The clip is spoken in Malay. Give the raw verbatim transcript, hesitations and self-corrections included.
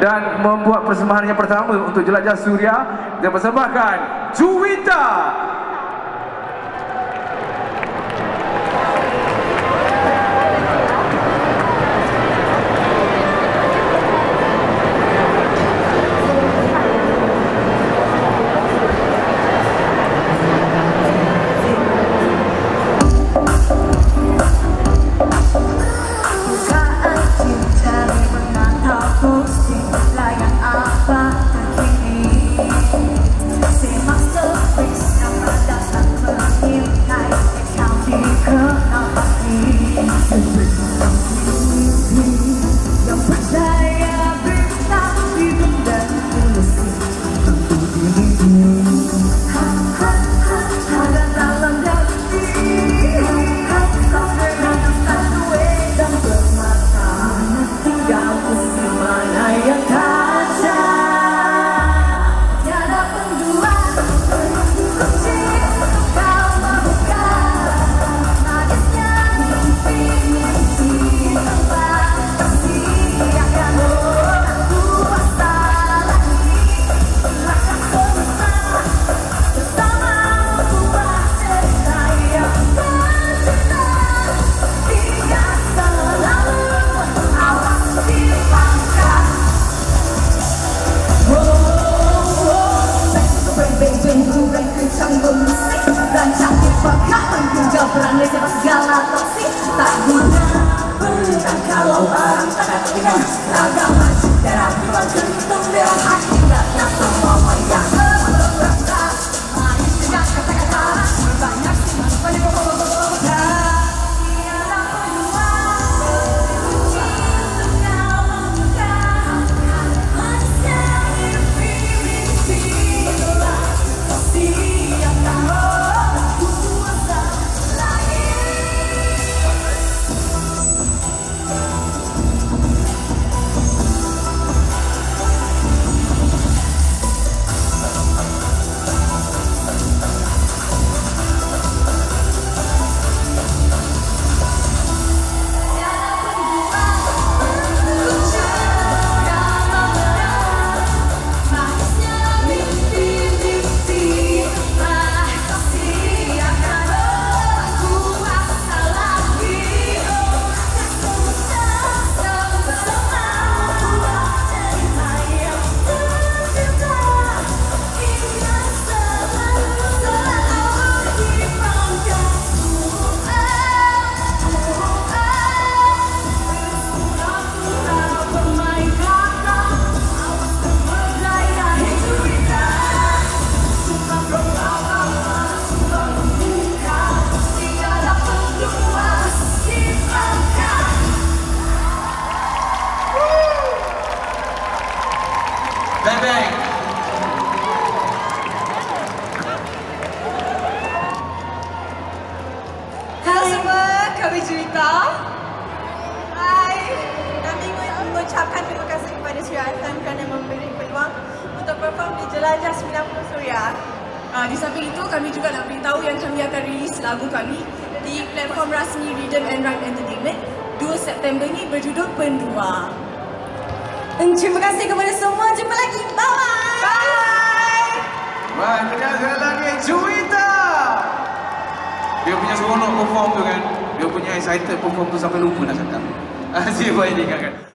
dan membuat persembahan yang pertama untuk Jelajah Suria dan persembahkan Juwita. Segala toksik tak guna berikan kalau orang tak ada dengan agak maju darah bilang kentung biar hati datang semua wayang berasa manis dengan kata-kata banyak banyak bobogoda tiada kedua kunci tengah muda masa dipilih bila siap tahu. Bang bang. Halo semua, kami Juwita. Hai, kami ingin mengucapkan terima kasih kepada Suria F M kerana memberi peluang untuk perform di Jelajah sembilan puluh Suria. Uh, di samping itu, kami juga nak beritahu yang kami akan rilis lagu kami di platform rasmi Rhythm and Rhyme Entertainment dua September ini berjudul Pendua. Terima kasih kepada semua. Jumpa lagi. Bye-bye. Bye. Baik, kita sekali lagi Juwita. Dia punya seronok perform tu kan. Dia punya excited perform tu sampai lupa nak cakap. Asyik buat ini kan.